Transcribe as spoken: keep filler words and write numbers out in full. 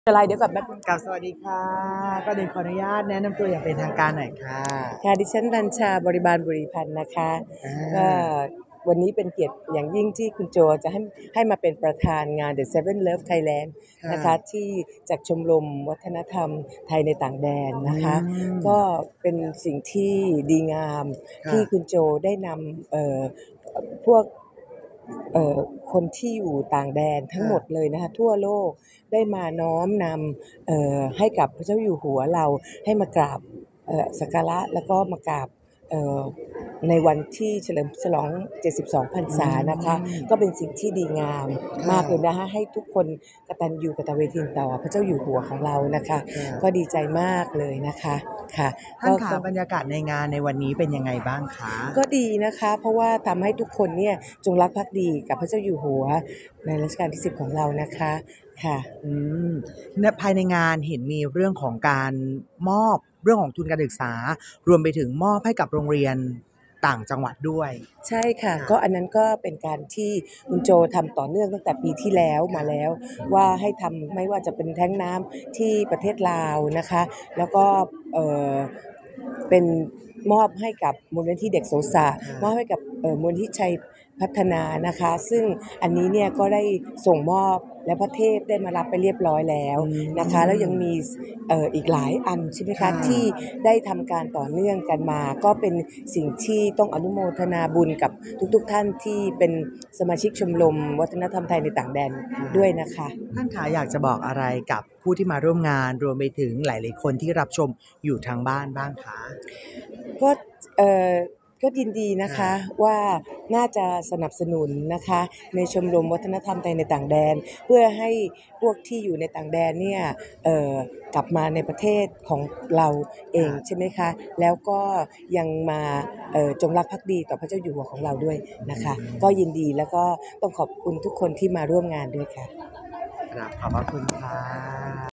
อะไรเดี๋ยวก่อนแป๊บกับสวัสดีค่ะก็เดี๋ยวขออนุญาตแนะนำตัวอย่างเป็นทางการหน่อยค่ะค่ะดิฉันรัญชาบริบาลบุริพันธ์นะคะก็วันนี้เป็นเกียรติอย่างยิ่งที่คุณโจจะให้ให้มาเป็นประธานงาน The Seven Love Thailand นะคะที่จากชมรมวัฒนธรรมไทยในต่างแดนนะคะก็เป็นสิ่งที่ดีงามที่คุณโจได้นำเอ่อพวกเอ่อคนที่อยู่ต่างแดนทั้งหมดเลยนะคะทั่วโลกได้มาน้อมนำเอ่อให้กับพระเจ้าอยู่หัวเราให้มากราบเอ่อสักการะแล้วก็มากราบเอ่อในวันที่เฉลิมฉลองเจ็ดสิบสองพรรษานะคะก็เป็นสิ่งที่ดีงามมากเลยนะคะให้ทุกคนกตัญญูกตเวทีต่อพระเจ้าอยู่หัวของเรานะคะก็ดีใจมากเลยนะคะค่ะท่านคะบรรยากาศในงานในวันนี้เป็นยังไงบ้างคะก็ดีนะคะเพราะว่าทำให้ทุกคนเนี่ยจงรักภักดีกับพระเจ้าอยู่หัวในรัชกาลที่สิบของเรานะคะค่ะอืมภายในงานเห็นมีเรื่องของการมอบเรื่องของทุนการศึกษารวมไปถึงมอบให้กับโรงเรียนต่างจังหวัดด้วยใช่ค่ะก็อันนั้นก็เป็นการที่คุณโจทำต่อเนื่องตั้งแต่ปีที่แล้วมาแล้วว่าให้ทำไม่ว่าจะเป็นแท้งน้ำที่ประเทศลาวนะคะแล้วก็เอ่อเป็นมอบให้กับมูลนิธิเด็กโสสะมอบให้กับมูลนิธิชัยพัฒนานะคะซึ่งอันนี้เนี่ยก็ได้ส่งมอบและพระเทพได้มารับไปเรียบร้อยแล้วนะคะแล้วยังมีเอ่ออีกหลายอันใช่ไหมคะที่ได้ทำการต่อเนื่องกันมาก็เป็นสิ่งที่ต้องอนุโมทนาบุญกับทุกๆท่านที่เป็นสมาชิกชมรมวัฒนธรรมไทยในต่างแดนด้วยนะคะท่านคะอยากจะบอกอะไรกับผู้ที่มาร่วมงานรวมไปถึงหลายๆคนที่รับชมอยู่ทางบ้านบ้างคะก็เอ่อก็ยินดีนะคะว่าน่าจะสนับสนุนนะคะในชมรมวัฒนธรรมไทยในต่างแดนเพื่อให้พวกที่อยู่ในต่างแดนเนี่ยเอ่อกลับมาในประเทศของเราเองใช่ไหมคะแล้วก็ยังมาเอ่อจงรักภักดีต่อพระเจ้าอยู่หัวของเราด้วยนะคะก็ยินดีแล้วก็ต้องขอบคุณทุกคนที่มาร่วมงานด้วยค่ะครับขอบพระคุณค่ะ